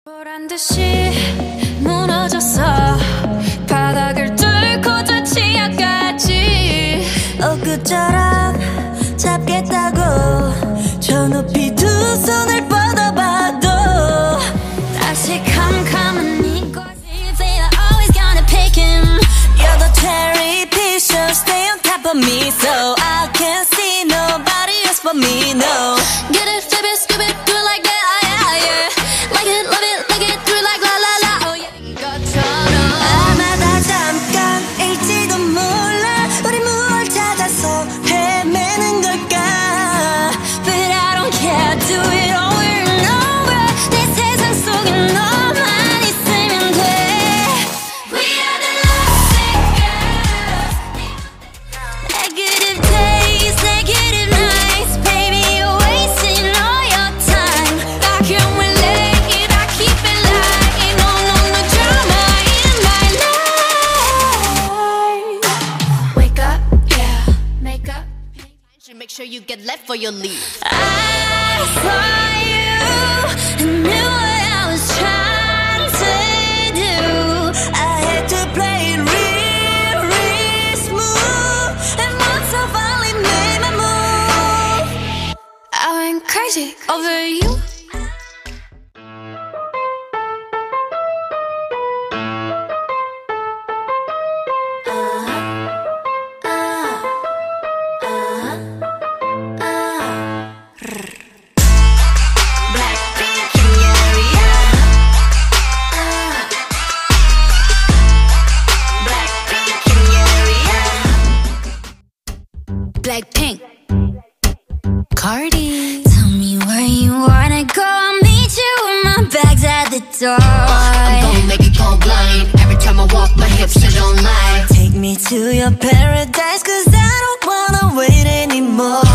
보란듯이 무너졌어. 바닥을 뚫고 저 지하까지 엊그처럼 잡겠다고 저 높이 두 손을 뻗어봐도 다시 캄캄한 이곳이 They are always gonna pick him. You're the cherry piece, so stay on top of me So I can't see nobody else but me, no. Get it, flip it, scoop it, do it like that, yeah, yeah. Like it, love it, like it, do it like la la la, oh yeah. 이것처럼 아마 다 잠깐일지도 몰라. 우리 무얼 찾아서 헤매는 걸까. But I don't care, do it over and over. 내 세상 속에 너만 있으면 돼. We are the Lovesick girls. Negative days, negative nights. Baby, you're wasting all your time. I can't relate, I keep it light. No, no, no drama in my life. Wake up, yeah, make up. Make sure you get left for your leave. I saw you and knew what I was trying to do. I had to play it real, real smooth. And once I finally made my move, I went crazy over you. BLACKPINK in your area. BLACKPINK in your area. BLACKPINK. Cardi. Tell me where you wanna go. I'll meet you with my bags at the door. I'm gonna make you go blind. Every time I walk, my hips they don't lie. Take me to your paradise, 'cause I don't wanna wait anymore.